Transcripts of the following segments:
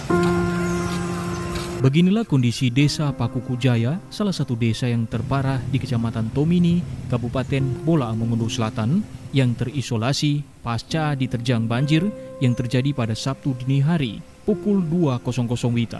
Beginilah kondisi desa Pakuku Jaya, salah satu desa yang terparah di Kecamatan Tomini, Kabupaten Bolaang Mongondo Selatan, yang terisolasi pasca diterjang banjir yang terjadi pada Sabtu dini hari, pukul 2.00 WITA.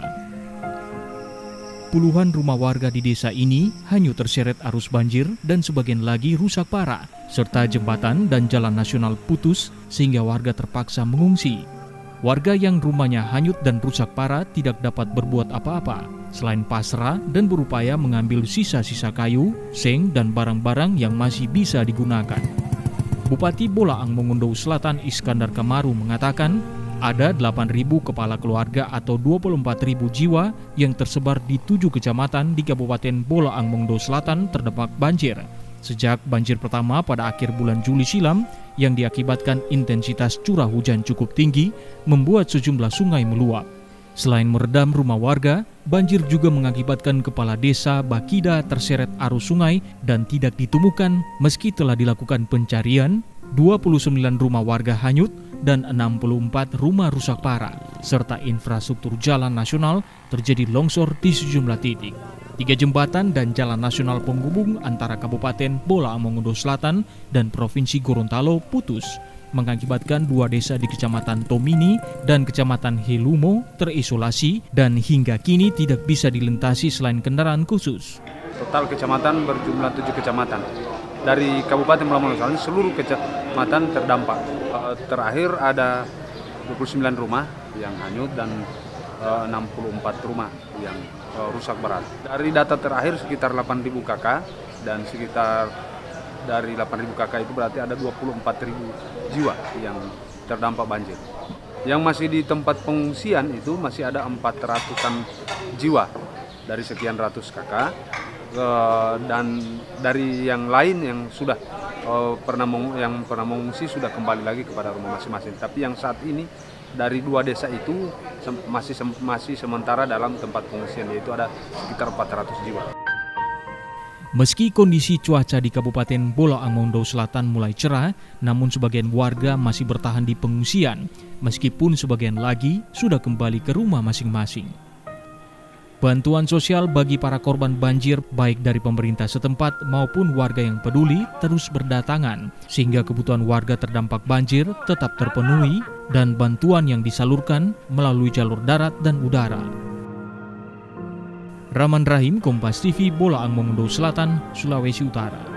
Puluhan rumah warga di desa ini hanyut terseret arus banjir dan sebagian lagi rusak parah, serta jembatan dan jalan nasional putus sehingga warga terpaksa mengungsi. Warga yang rumahnya hanyut dan rusak parah tidak dapat berbuat apa-apa, selain pasrah dan berupaya mengambil sisa-sisa kayu, seng, dan barang-barang yang masih bisa digunakan. Bupati Bolaang Mongondo Selatan Iskandar Kamaru mengatakan, ada 8.000 kepala keluarga atau 24.000 jiwa yang tersebar di 7 kecamatan di Kabupaten Bolaang Mongondo Selatan terdampak banjir. Sejak banjir pertama pada akhir bulan Juli silam yang diakibatkan intensitas curah hujan cukup tinggi membuat sejumlah sungai meluap. Selain meredam rumah warga, banjir juga mengakibatkan kepala desa Bakida terseret arus sungai dan tidak ditemukan meski telah dilakukan pencarian. 29 rumah warga hanyut dan 64 rumah rusak parah, serta infrastruktur jalan nasional terjadi longsor di sejumlah titik. 3 jembatan dan jalan nasional penghubung antara Kabupaten Bolaang Mongondo Selatan dan Provinsi Gorontalo putus, mengakibatkan 2 desa di Kecamatan Tomini dan Kecamatan Helumo terisolasi dan hingga kini tidak bisa dilintasi selain kendaraan khusus. Total kecamatan berjumlah 7 kecamatan. Dari Kabupaten Bolaang Mongondo Selatan seluruh kecamatan terdampak. Terakhir ada 29 rumah yang hanyut dan 64 rumah yang rusak berat. Dari data terakhir sekitar 8.000 KK dan sekitar dari 8.000 KK itu berarti ada 24.000 jiwa yang terdampak banjir. Yang masih di tempat pengungsian itu masih ada 400-an jiwa dari sekian ratus KK. Dan dari yang lain yang sudah pernah mengungsi sudah kembali lagi kepada rumah masing-masing. Tapi yang saat ini dari 2 desa itu masih sementara dalam tempat pengungsian, yaitu ada sekitar 400 jiwa. Meski kondisi cuaca di Kabupaten Bolaang Mongondo Selatan mulai cerah, namun sebagian warga masih bertahan di pengungsian, meskipun sebagian lagi sudah kembali ke rumah masing-masing. Bantuan sosial bagi para korban banjir baik dari pemerintah setempat maupun warga yang peduli terus berdatangan sehingga kebutuhan warga terdampak banjir tetap terpenuhi dan bantuan yang disalurkan melalui jalur darat dan udara. Rahman Rahim, Kompas TV, Bolaang Mongondo Selatan, Sulawesi Utara.